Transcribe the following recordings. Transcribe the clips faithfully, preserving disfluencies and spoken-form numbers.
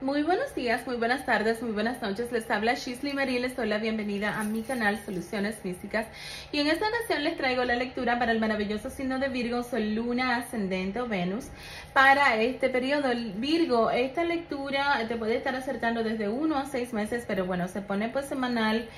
Muy buenos días, muy buenas tardes, muy buenas noches. Les habla Shisley Marie, les doy la bienvenida a mi canal Soluciones Místicas. Y en esta ocasión les traigo la lectura para el maravilloso signo de Virgo, Sol, Luna, Ascendente o Venus. Para este periodo, Virgo, esta lectura te puede estar acertando desde uno a seis meses, pero bueno, se pone pues semanal.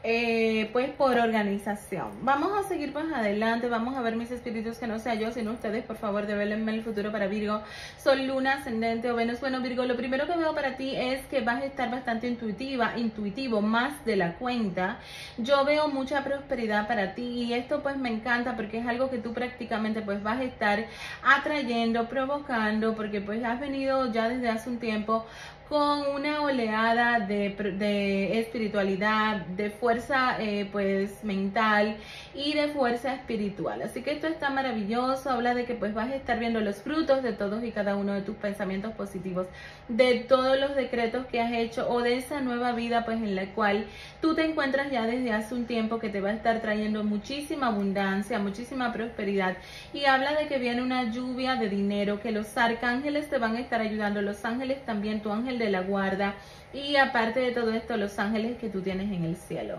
Eh, pues por organización. Vamos a seguir pues adelante, vamos a ver mis espíritus, que no sea yo sino ustedes, por favor, devélenme el futuro para Virgo, Sol, Luna, Ascendente o Venus. Bueno, Virgo, lo primero que veo para ti es que vas a estar bastante intuitiva, intuitivo, más de la cuenta. Yo veo mucha prosperidad para ti y esto pues me encanta porque es algo que tú prácticamente pues vas a estar atrayendo, provocando, porque pues has venido ya desde hace un tiempo con una oleada de, de espiritualidad, de fuerza eh, pues mental y de fuerza espiritual. Así que esto está maravilloso, habla de que pues vas a estar viendo los frutos de todos y cada uno de tus pensamientos positivos, de todos los decretos que has hecho o de esa nueva vida pues en la cual tú te encuentras ya desde hace un tiempo, que te va a estar trayendo muchísima abundancia, muchísima prosperidad, y habla de que viene una lluvia de dinero, que los arcángeles te van a estar ayudando, los ángeles también, tu ángel de la guarda, y aparte de todo esto, los ángeles que tú tienes en el cielo.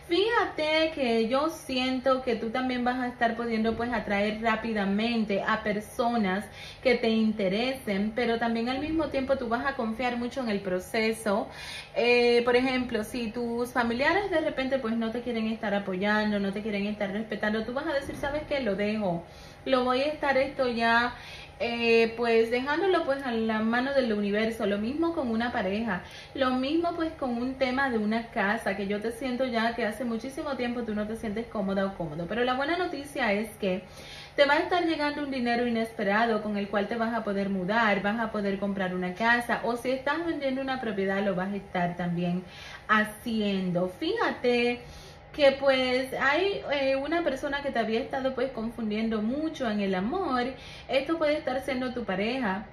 Fíjate que yo siento que tú también vas a estar pudiendo pues atraer rápidamente a personas que te interesen, pero también al mismo tiempo tú vas a confiar mucho en el proceso. Eh, por ejemplo, si tus familiares de repente pues no te quieren estar apoyando, no te quieren estar respetando, tú vas a decir, ¿sabes qué? Lo dejo, lo voy a estar esto ya Eh, pues dejándolo pues a la mano del universo. Lo mismo con una pareja, lo mismo pues con un tema de una casa, que yo te siento ya que hace muchísimo tiempo tú no te sientes cómoda o cómodo, pero la buena noticia es que te va a estar llegando un dinero inesperado con el cual te vas a poder mudar, vas a poder comprar una casa, o si estás vendiendo una propiedad lo vas a estar también haciendo. Fíjate que pues hay eh, una persona que te había estado pues confundiendo mucho en el amor. Esto puede estar siendo tu pareja,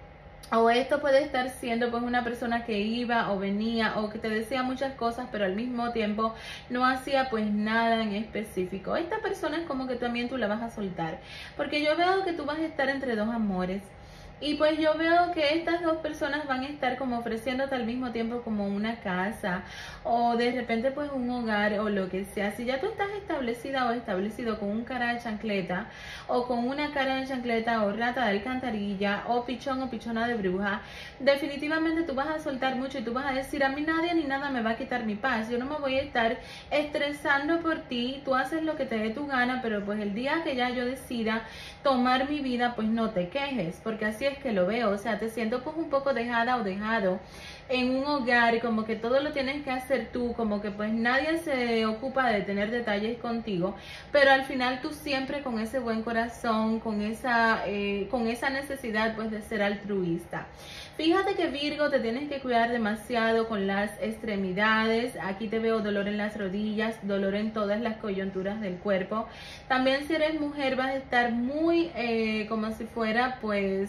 o esto puede estar siendo pues una persona que iba o venía o que te decía muchas cosas pero al mismo tiempo no hacía pues nada en específico. Esta persona es como que también tú la vas a soltar, porque yo veo que tú vas a estar entre dos amores. Y pues yo veo que estas dos personas van a estar como ofreciéndote al mismo tiempo como una casa o de repente pues un hogar o lo que sea. Si ya tú estás establecida o establecido con un cara de chancleta o con una cara de chancleta o rata de alcantarilla o pichón o pichona de bruja, definitivamente tú vas a soltar mucho y tú vas a decir, a mí nadie ni nada me va a quitar mi paz. Yo no me voy a estar estresando por ti, tú haces lo que te dé tu gana, pero pues el día que ya yo decida tomar mi vida, pues no te quejes, porque así es que lo veo. O sea, te siento pues un poco dejada o dejado en un hogar, como que todo lo tienes que hacer tú, como que pues nadie se ocupa de tener detalles contigo, pero al final tú siempre con ese buen corazón, con esa, eh, con esa necesidad pues de ser altruista. Fíjate que Virgo, te tienes que cuidar demasiado con las extremidades. Aquí te veo dolor en las rodillas, dolor en todas las coyunturas del cuerpo. También si eres mujer vas a estar muy eh, como si fuera pues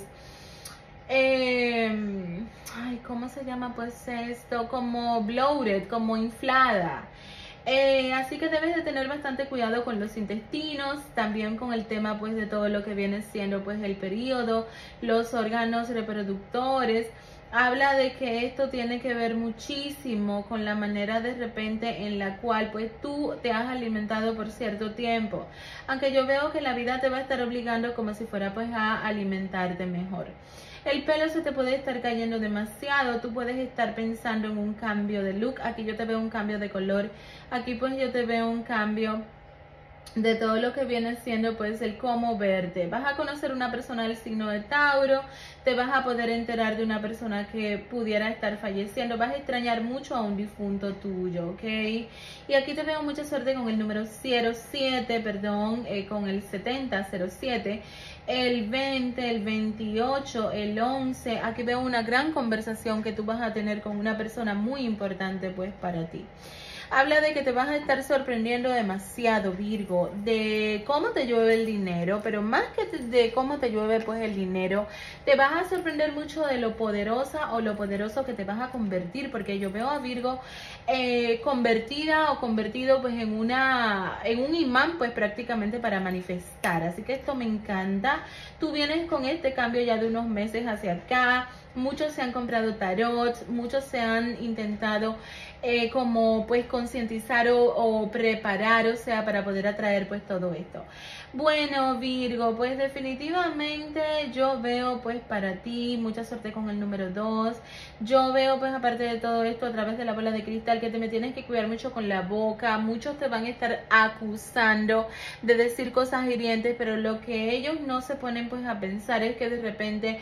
Eh, ay, ¿cómo se llama pues esto? Como bloated, como inflada. Eh, así que debes de tener bastante cuidado con los intestinos, también con el tema pues de todo lo que viene siendo pues el periodo, los órganos reproductores. Habla de que esto tiene que ver muchísimo con la manera de repente en la cual pues tú te has alimentado por cierto tiempo, aunque yo veo que la vida te va a estar obligando como si fuera pues a alimentarte mejor. El pelo se te puede estar cayendo demasiado, tú puedes estar pensando en un cambio de look. Aquí yo te veo un cambio de color, aquí pues yo te veo un cambio de todo lo que viene siendo pues el cómo verte. Vas a conocer una persona del signo de Tauro, te vas a poder enterar de una persona que pudiera estar falleciendo, vas a extrañar mucho a un difunto tuyo, ¿ok? Y aquí te veo mucha suerte con el número cero siete, perdón, eh, con el setenta, cero siete, el veinte, el veintiocho, el once. Aquí veo una gran conversación que tú vas a tener con una persona muy importante pues para ti. Habla de que te vas a estar sorprendiendo demasiado, Virgo, de cómo te llueve el dinero, pero más que de cómo te llueve pues el dinero, te vas a sorprender mucho de lo poderosa o lo poderoso que te vas a convertir, porque yo veo a Virgo eh, convertida o convertido pues en una en un imán pues prácticamente para manifestar. Así que esto me encanta. Tú vienes con este cambio ya de unos meses hacia acá. muchos se han comprado tarot, muchos se han intentado eh, como pues concientizar o, o preparar, o sea, para poder atraer pues todo esto. Bueno, Virgo, pues definitivamente yo veo pues para ti mucha suerte con el número dos. Yo veo pues aparte de todo esto a través de la bola de cristal que te me tienes que cuidar mucho con la boca. Muchos te van a estar acusando de decir cosas hirientes, pero lo que ellos no se ponen pues a pensar es que de repente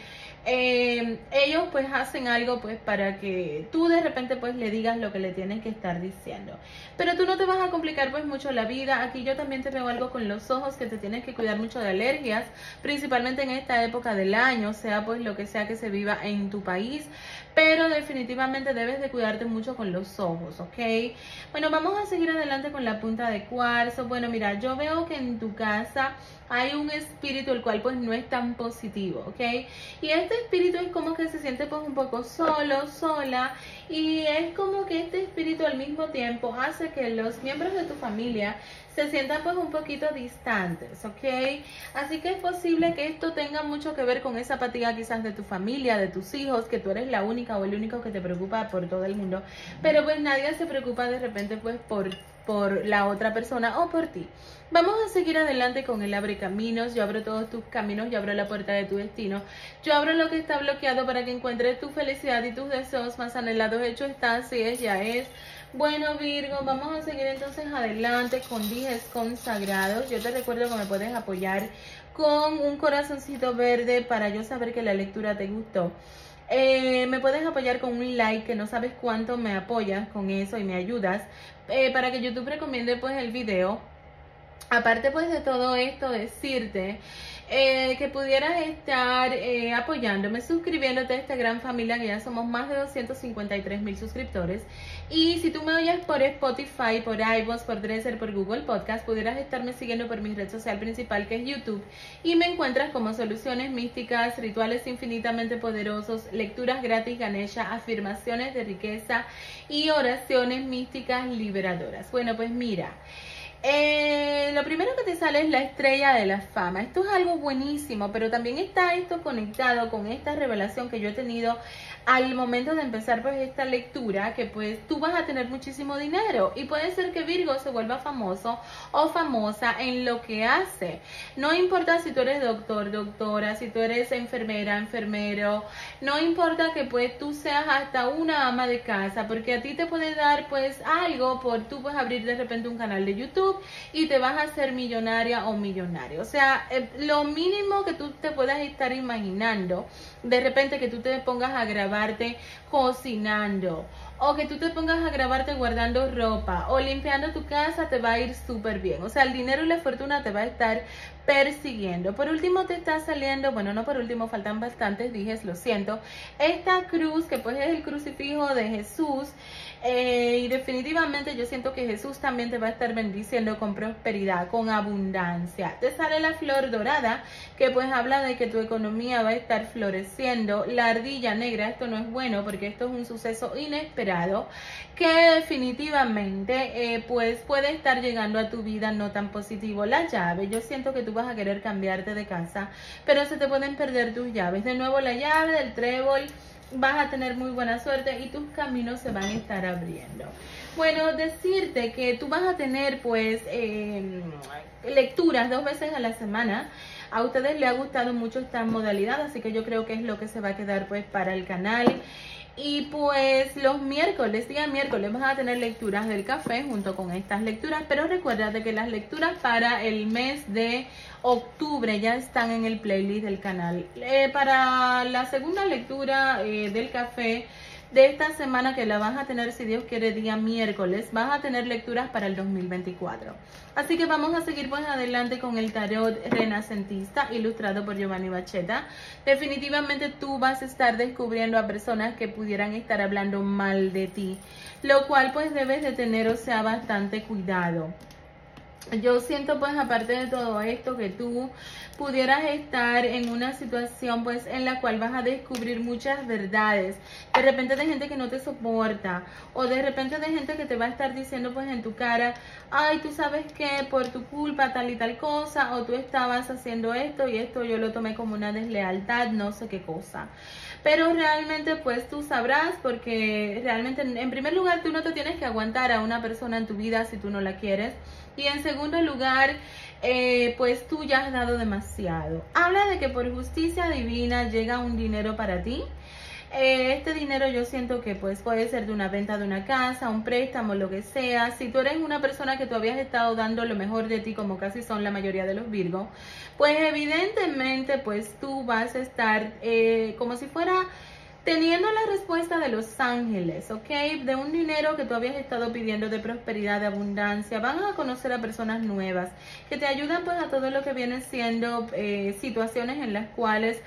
eh, ellos pues hacen algo pues para que tú de repente pues le digas lo que le tienes que estar diciendo. Pero tú no te vas a complicar pues mucho la vida. Aquí yo también te veo algo con los ojos, que te tienes que cuidar mucho de alergias, principalmente en esta época del año, sea pues lo que sea que se viva en tu país, pero definitivamente debes de cuidarte mucho con los ojos, ¿ok? Bueno, vamos a seguir adelante con la punta de cuarzo. Bueno, mira, yo veo que en tu casa hay un espíritu el cual pues no es tan positivo, ¿ok? Y este espíritu es como que se siente pues un poco solo, sola, y es como que este espíritu al mismo tiempo hace que los miembros de tu familia se sientan pues un poquito distantes, ¿ok? Así que es posible que esto tenga mucho que ver con esa apatía quizás de tu familia, de tus hijos, que tú eres la única o el único que te preocupa por todo el mundo, pero pues nadie se preocupa de repente pues por, por la otra persona o por ti. Vamos a seguir adelante con el abre caminos. Yo abro todos tus caminos, yo abro la puerta de tu destino, yo abro lo que está bloqueado para que encuentres tu felicidad y tus deseos más anhelados. Hecho está, así es, ya es. Bueno, Virgo, vamos a seguir entonces adelante con dijes consagrados. Yo te recuerdo que me puedes apoyar con un corazoncito verde para yo saber que la lectura te gustó. Eh, me puedes apoyar con un like, que no sabes cuánto me apoyas con eso y me ayudas eh, para que YouTube recomiende pues el video. Aparte pues de todo esto, decirte eh, que pudieras estar eh, apoyándome, suscribiéndote a esta gran familia, que ya somos más de doscientos cincuenta y tres mil suscriptores. Y si tú me oyes por Spotify, por iVoox, por Dresser, por Google Podcast, pudieras estarme siguiendo por mi red social principal, que es YouTube, y me encuentras como Soluciones Místicas, Rituales Infinitamente Poderosos, Lecturas Gratis Ganesha, Afirmaciones de Riqueza y Oraciones Místicas Liberadoras. Bueno, pues mira, Eh, lo primero que te sale es la estrella de la fama. Esto es algo buenísimo, pero también está esto conectado con esta revelación que yo he tenido al momento de empezar pues esta lectura, que pues tú vas a tener muchísimo dinero y puede ser que Virgo se vuelva famoso o famosa en lo que hace. No importa si tú eres doctor, doctora, si tú eres enfermera, enfermero, no importa que pues tú seas hasta una ama de casa, porque a ti te puede dar pues algo por tú pues abrir de repente un canal de YouTube y te vas a hacer millonaria o millonario. O sea, eh, lo mínimo que tú te puedas estar imaginando, de repente que tú te pongas a grabarte cocinando, o que tú te pongas a grabarte guardando ropa o limpiando tu casa, te va a ir súper bien. O sea, el dinero y la fortuna te va a estar persiguiendo. Por último te está saliendo, bueno, no por último, faltan bastantes, dije, lo siento, esta cruz que pues es el crucifijo de Jesús. Eh, y definitivamente yo siento que Jesús también te va a estar bendiciendo con prosperidad, con abundancia. Te sale la flor dorada, que pues habla de que tu economía va a estar floreciendo. La ardilla negra, esto no es bueno porque esto es un suceso inesperado que definitivamente eh, pues puede estar llegando a tu vida no tan positivo. La llave, yo siento que tú vas a querer cambiarte de casa, pero se te pueden perder tus llaves. De nuevo la llave del trébol. Vas a tener muy buena suerte y tus caminos se van a estar abriendo. Bueno, decirte que tú vas a tener pues eh, lecturas dos veces a la semana. A ustedes les ha gustado mucho esta modalidad, así que yo creo que es lo que se va a quedar pues para el canal. Y pues los miércoles, día miércoles, vas a tener lecturas del café junto con estas lecturas, pero recuérdate que las lecturas para el mes de octubre ya están en el playlist del canal. Eh, para la segunda lectura eh, del café de esta semana, que la vas a tener, si Dios quiere, día miércoles, vas a tener lecturas para el dos mil veinticuatro. Así que vamos a seguir pues adelante con el tarot renacentista ilustrado por Giovanni Bachetta. Definitivamente tú vas a estar descubriendo a personas que pudieran estar hablando mal de ti, lo cual pues debes de tener, o sea, bastante cuidado. Yo siento pues aparte de todo esto que tú pudieras estar en una situación pues en la cual vas a descubrir muchas verdades, de repente de gente que no te soporta, o de repente de gente que te va a estar diciendo pues en tu cara, ay, tú sabes que por tu culpa tal y tal cosa, o tú estabas haciendo esto y esto yo lo tomé como una deslealtad, no sé qué cosa. pero realmente pues tú sabrás, porque realmente en primer lugar tú no te tienes que aguantar a una persona en tu vida si tú no la quieres, y en segundo lugar eh, pues tú ya has dado demasiado. Habla de que por justicia divina llega un dinero para ti. Este dinero yo siento que pues puede ser de una venta de una casa, un préstamo, lo que sea. Si tú eres una persona que tú habías estado dando lo mejor de ti, como casi son la mayoría de los Virgos, pues evidentemente pues tú vas a estar eh, como si fuera teniendo la respuesta de los ángeles, ¿ok? De un dinero que tú habías estado pidiendo, de prosperidad, de abundancia. Van a conocer a personas nuevas que te ayudan pues a todo lo que viene siendo eh, situaciones en las cuales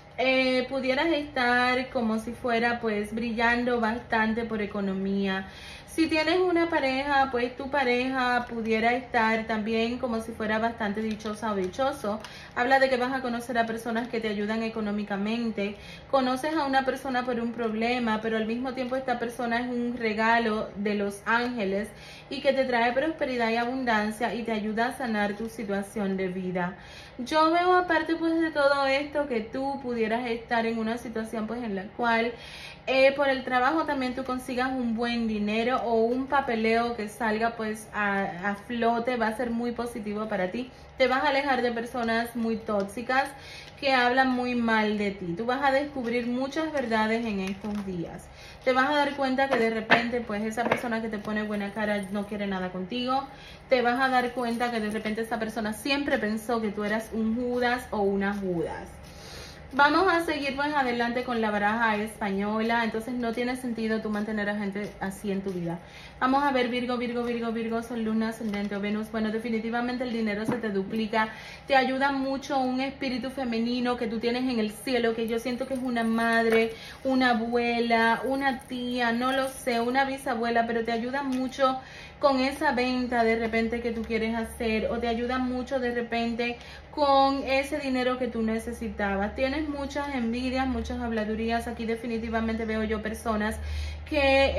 Eh, pudieras estar como si fuera pues brillando bastante por economía. Si tienes una pareja, pues tu pareja pudiera estar también como si fuera bastante dichosa o dichoso. Habla de que vas a conocer a personas que te ayudan económicamente. Conoces a una persona por un problema, pero al mismo tiempo esta persona es un regalo de los ángeles y que te trae prosperidad y abundancia y te ayuda a sanar tu situación de vida. Yo veo aparte pues de todo esto que tú pudieras estar en una situación pues en la cual eh, por el trabajo también tú consigas un buen dinero o un papeleo que salga pues a, a flote. Va a ser muy positivo para ti. Te vas a alejar de personas muy tóxicas que hablan muy mal de ti. Tú vas a descubrir muchas verdades en estos días. Te vas a dar cuenta que de repente pues esa persona que te pone buena cara no quiere nada contigo. Te vas a dar cuenta que de repente esa persona siempre pensó que tú eras un Judas o una Judas. Vamos a seguir pues adelante con la baraja española. Entonces no tiene sentido tú mantener a gente así en tu vida. Vamos a ver Virgo, Virgo, Virgo, Virgo, Sol, Luna, Ascendente o Venus. Bueno, definitivamente el dinero se te duplica. Te ayuda mucho un espíritu femenino que tú tienes en el cielo, que yo siento que es una madre, una abuela, una tía, no lo sé, una bisabuela, pero te ayuda mucho con esa venta de repente que tú quieres hacer, o te ayuda mucho de repente con ese dinero que tú necesitabas. Tienes muchas envidias, muchas habladurías. Aquí definitivamente veo yo personas que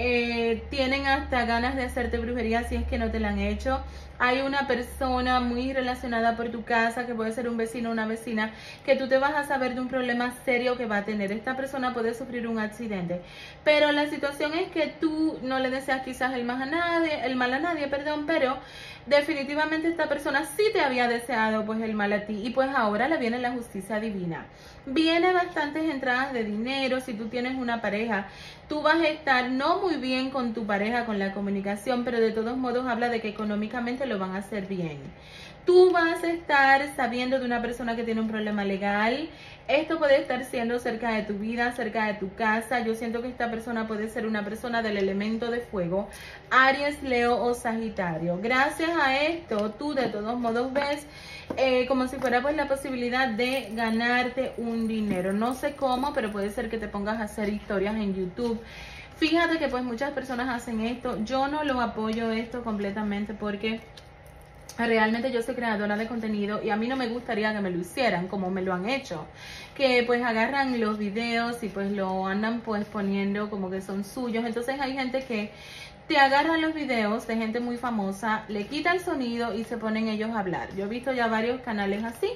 eh, tienen hasta ganas de hacerte brujería si es que no te la han hecho. Hay una persona muy relacionada por tu casa, que puede ser un vecino o una vecina, que tú te vas a saber de un problema serio que va a tener. Esta persona puede sufrir un accidente, pero la situación es que tú no le deseas quizás el mal a nadie, el mal a nadie, perdón, pero definitivamente esta persona sí te había deseado pues el mal a ti, y pues ahora le viene la justicia divina. Viene bastantes entradas de dinero. Si tú tienes una pareja, tú vas a estar no muy bien con tu pareja, con la comunicación, pero de todos modos habla de que económicamente lo van a hacer bien. Tú vas a estar sabiendo de una persona que tiene un problema legal. Esto puede estar siendo cerca de tu vida, cerca de tu casa. Yo siento que esta persona puede ser una persona del elemento de fuego, Aries, Leo o Sagitario. Gracias a esto, tú de todos modos ves eh, como si fuera pues la posibilidad de ganarte un dinero. No sé cómo, pero puede ser que te pongas a hacer historias en YouTube. Fíjate que pues muchas personas hacen esto. Yo no lo apoyo esto completamente porque realmente yo soy creadora de contenido y a mí no me gustaría que me lo hicieran como me lo han hecho, que pues agarran los videos y pues lo andan pues poniendo como que son suyos. Entonces hay gente que te agarran los videos de gente muy famosa, le quita el sonido y se ponen ellos a hablar. Yo he visto ya varios canales así.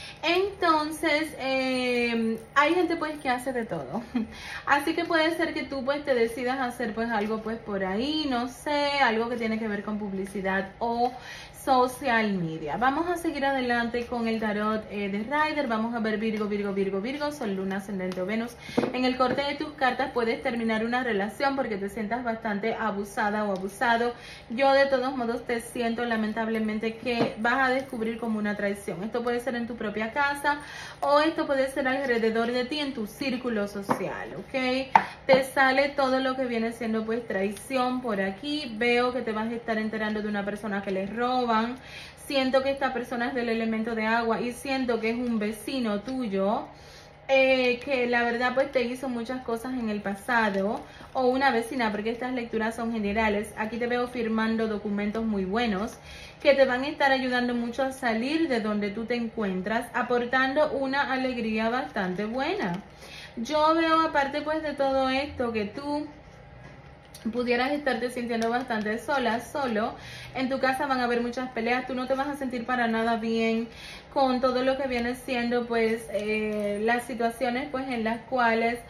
Entonces eh, hay gente pues que hace de todo. Así que puede ser que tú pues te decidas hacer pues algo pues por ahí, no sé, algo que tiene que ver con publicidad o social media. Vamos a seguir adelante con el tarot eh, de Rider. Vamos a ver Virgo, Virgo, Virgo, Virgo, Sol, Luna, Ascendente o Venus. En el corte de tus cartas puedes terminar una relación porque te sientas bastante abusada o abusado. Yo de todos modos te siento lamentablemente que vas a descubrir como una traición. Esto puede ser en tu propia casa o esto puede ser alrededor de ti en tu círculo social, ¿ok? Te sale todo lo que viene siendo pues traición por aquí. Veo que te vas a estar enterando de una persona que les roba. Siento que esta persona es del elemento de agua y siento que es un vecino tuyo eh, que la verdad pues te hizo muchas cosas en el pasado, o una vecina, porque estas lecturas son generales. Aquí te veo firmando documentos muy buenos que te van a estar ayudando mucho a salir de donde tú te encuentras, aportando una alegría bastante buena. Yo veo aparte pues de todo esto que tú pudieras estarte sintiendo bastante sola, solo. En tu casa van a haber muchas peleas. Tú no te vas a sentir para nada bien con todo lo que viene siendo pues eh, las situaciones pues en las cuales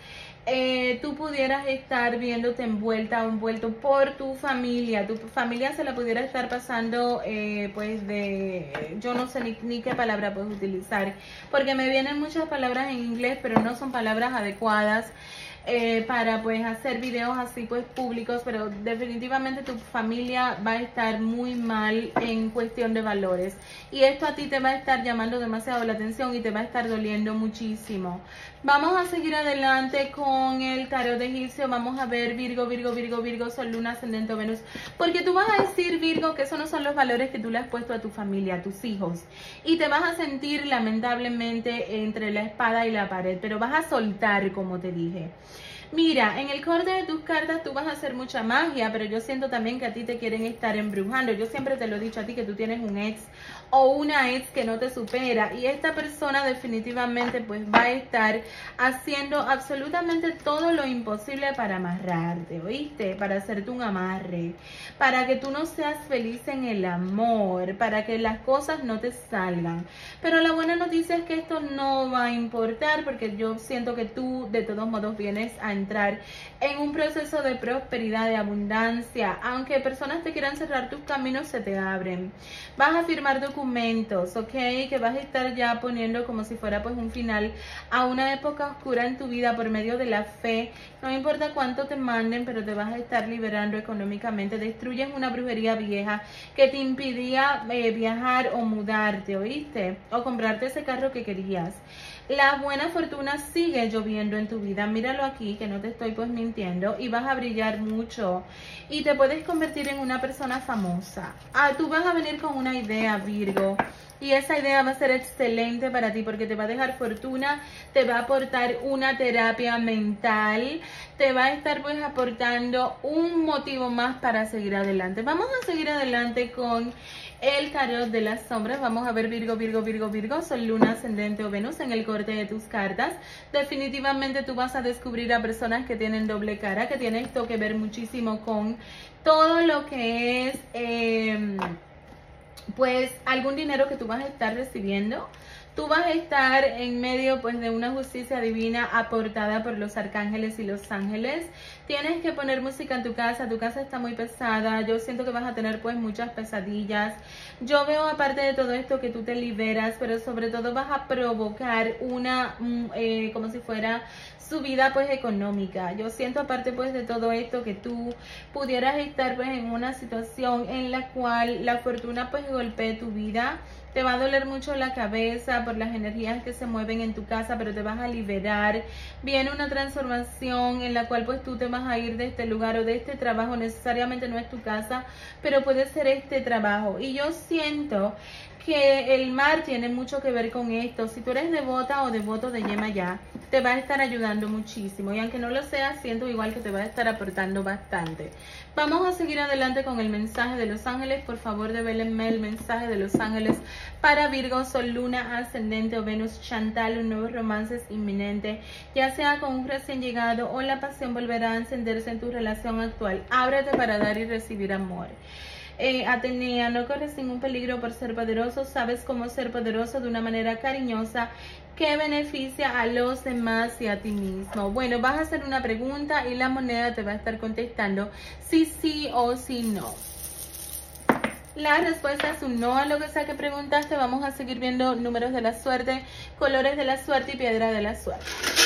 eh, tú pudieras estar viéndote envuelta o envuelto por tu familia. Tu familia se la pudiera estar pasando, eh, pues de, yo no sé ni, ni qué palabra puedes utilizar, porque me vienen muchas palabras en inglés, pero no son palabras adecuadas. Eh, para pues hacer videos así pues públicos, pero definitivamente tu familia va a estar muy mal en cuestión de valores, y esto a ti te va a estar llamando demasiado la atención y te va a estar doliendo muchísimo. Vamos a seguir adelante con el tarot de egipcio. Vamos a ver Virgo, Virgo, Virgo, Virgo, Sol, Luna, Ascendente o Venus, porque tú vas a decir, Virgo, que esos no son los valores que tú le has puesto a tu familia, a tus hijos, y te vas a sentir lamentablemente entre la espada y la pared, pero vas a soltar, como te dije. Mira, en el corte de tus cartas tú vas a hacer mucha magia, pero yo siento también que a ti te quieren estar embrujando. Yo siempre te lo he dicho a ti, que tú tienes un ex o una ex que no te supera, y esta persona definitivamente pues va a estar haciendo absolutamente todo lo imposible para amarrarte, ¿oíste? Para hacerte un amarre, para que tú no seas feliz en el amor, para que las cosas no te salgan. Pero la buena noticia es que esto no va a importar, porque yo siento que tú de todos modos vienes a entrar en un proceso de prosperidad, de abundancia. Aunque personas te quieran cerrar tus caminos, se te abren. Vas a firmar documentos, ¿ok? Que vas a estar ya poniendo como si fuera pues un final a una época oscura en tu vida por medio de la fe. No importa cuánto te manden, pero te vas a estar liberando económicamente. Destruyes una brujería vieja que te impidía eh, viajar o mudarte, ¿oíste? O comprarte ese carro que querías. La buena fortuna sigue lloviendo en tu vida. Míralo aquí, que no te estoy pues mintiendo, y vas a brillar mucho y te puedes convertir en una persona famosa. Ah, tú vas a venir con una idea, Virgo, y esa idea va a ser excelente para ti, porque te va a dejar fortuna, te va a aportar una terapia mental, te va a estar pues aportando un motivo más para seguir adelante. Vamos a seguir adelante con el tarot de las sombras. Vamos a ver Virgo, Virgo, Virgo, Virgo, Sol, Luna, Ascendente o Venus en el corte de tus cartas. Definitivamente tú vas a descubrir a personas que tienen doble cara, que tienen esto que ver muchísimo con todo lo que es eh, pues algún dinero que tú vas a estar recibiendo. Tú vas a estar en medio pues de una justicia divina aportada por los arcángeles y los ángeles. Tienes que poner música en tu casa, tu casa está muy pesada, yo siento que vas a tener pues muchas pesadillas. Yo veo aparte de todo esto que tú te liberas, pero sobre todo vas a provocar una, eh, como si fuera subida pues económica. Yo siento aparte pues de todo esto que tú pudieras estar pues en una situación en la cual la fortuna pues golpee tu vida. Te va a doler mucho la cabeza por las energías que se mueven en tu casa, pero te vas a liberar. Viene una transformación en la cual pues tú te vas a ir de este lugar o de este trabajo. Necesariamente no es tu casa, pero puede ser este trabajo. Y yo siento que el mar tiene mucho que ver con esto. Si tú eres devota o devoto de Yemayá, te va a estar ayudando muchísimo. Y aunque no lo seas, siento igual que te va a estar aportando bastante. Vamos a seguir adelante con el mensaje de los ángeles. Por favor, devélenme el mensaje de los ángeles para Virgo, Sol, Luna, Ascendente o Venus, Chantal. Un nuevo romance es inminente, ya sea con un recién llegado o la pasión volverá a encenderse en tu relación actual. Ábrete para dar y recibir amor. Eh, Atenea, no corres ningún peligro por ser poderoso, sabes cómo ser poderoso de una manera cariñosa que beneficia a los demás y a ti mismo. Bueno, vas a hacer una pregunta y la moneda te va a estar contestando si sí o si no. La respuesta es un no a lo que sea que preguntaste. Vamos a seguir viendo números de la suerte, colores de la suerte y piedra de la suerte.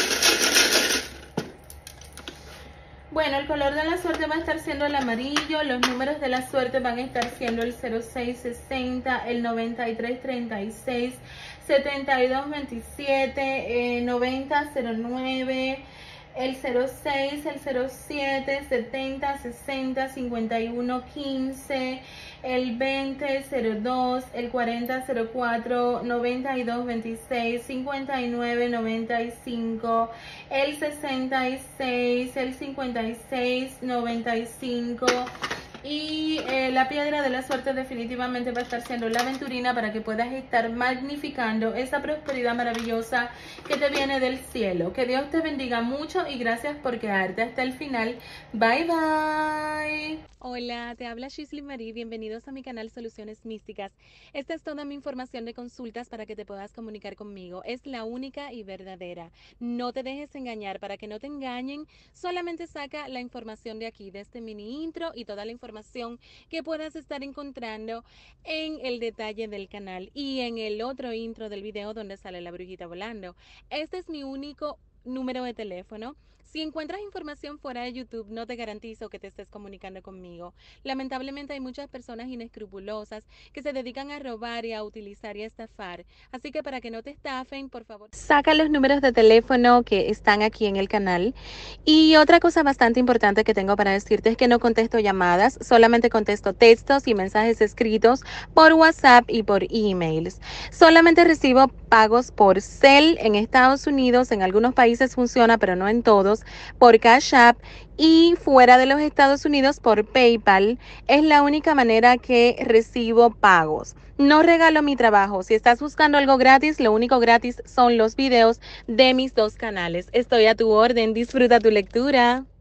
Bueno, el color de la suerte va a estar siendo el amarillo, los números de la suerte van a estar siendo el cero seis sesenta, el noventa y tres treinta y seis, setenta y dos veintisiete, eh, noventa cero nueve, el cero seis, el cero siete, setenta, sesenta, cincuenta y uno quince, el veinte cero dos, el cuarenta cero cuatro, noventa y dos veintiséis, cincuenta y nueve noventa y cinco, el sesenta y seis, el cincuenta y seis noventa y cinco Y eh, la piedra de la suerte definitivamente va a estar siendo la aventurina para que puedas estar magnificando esa prosperidad maravillosa que te viene del cielo. Que Dios te bendiga mucho y gracias por quedarte hasta el final. Bye bye. Hola, te habla Shisley Marie. Bienvenidos a mi canal Soluciones Místicas. Esta es toda mi información de consultas para que te puedas comunicar conmigo. Es la única y verdadera. No te dejes engañar. Para que no te engañen, solamente saca la información de aquí, de este mini intro y toda la información que puedas estar encontrando en el detalle del canal y en el otro intro del video donde sale la brujita volando. Este es mi único número de teléfono. Si encuentras información fuera de YouTube, no te garantizo que te estés comunicando conmigo. Lamentablemente hay muchas personas inescrupulosas que se dedican a robar y a utilizar y a estafar. Así que para que no te estafen, por favor, saca los números de teléfono que están aquí en el canal. Y otra cosa bastante importante que tengo para decirte es que no contesto llamadas, solamente contesto textos y mensajes escritos por WhatsApp y por emails. Solamente recibo pagos por Zelle en Estados Unidos, en algunos países funciona, pero no en todos, por Cash App, y fuera de los Estados Unidos por PayPal. Es la única manera que recibo pagos. No regalo mi trabajo. Si estás buscando algo gratis, lo único gratis son los videos de mis dos canales. Estoy a tu orden. Disfruta tu lectura.